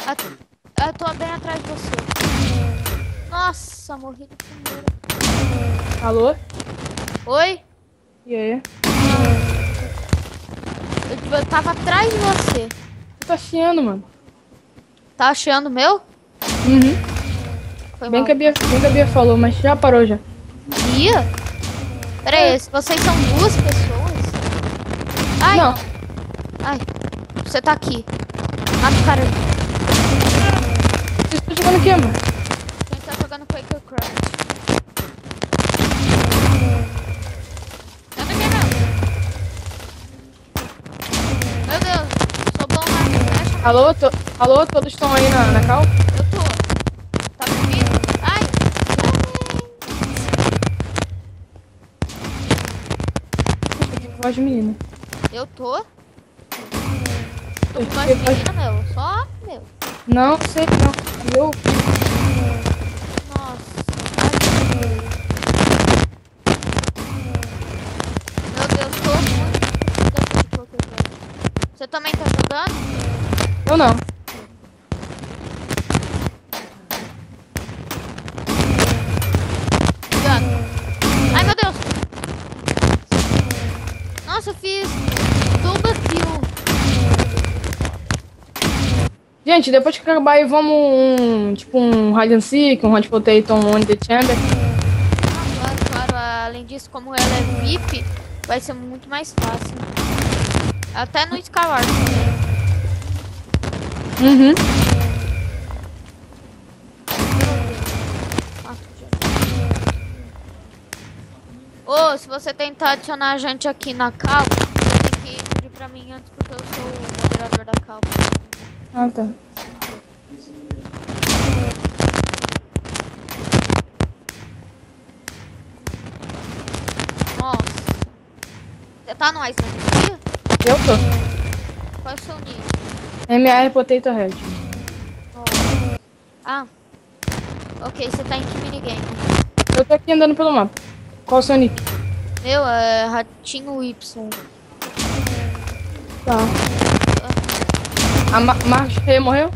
Eu tô bem atrás de você. Nossa, morri de primeira. Alô? Oi? E aí? Eu tava atrás de você. Tô chiando, mano. Tá achando o meu? Uhum. Foi Bem mal. que a Bia falou, mas já parou já. Ia? Pera aí, vocês são duas pessoas? Ai, Não. ai. Você tá aqui. Mata o cara aí. Vocês estão jogando o quê, mano? A gente tá jogando Quake Crash. Entra aqui, meu. Meu Deus, sou bom na flecha. Alô, todos estão aí na cal? Eu tô. Tá me ouvindo? Ai. Que voz de menina. Eu tô. Tô com Que voz de voz- menina, meu. Só, meu. Não, sei não. Eu... Nossa. Meu Deus, tô muito. Você também tá jogando? Eu não. Cuidado. Ai, meu Deus. Nossa, eu fiz double kill. Gente, depois que acabar aí, vamos tipo um hide and seek, um hot potato, um on the chamber. Claro, claro. Além disso, como ela é VIP, vai ser muito mais fácil. Até no Skyward também. Uhum. Ô, se você tentar adicionar a gente aqui na cal, você tem que pedir pra mim antes, porque eu sou o moderador da cal. Ah, tá. Nossa. Você tá no Ice Age? Eu tô. Qual é o seu nível? MR Potato Head. Ah. Ok, você tá em que minigame? Eu tô aqui andando pelo mapa. Qual o seu nick? Meu, é Ratinho Y. Tá. A Marcos Rei morreu?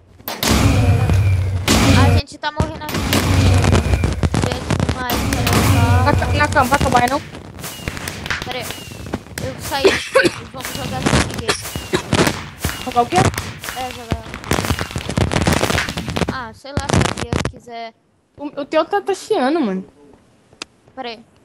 A gente tá morrendo aqui. Demais, peraí, Vai acabar, não? peraí. Eu saí. Vamos jogar esse minigame. Acabar o quê? É, jogar. Ah, sei lá, se a Bia quiser. O teu tá chiando, mano. Peraí.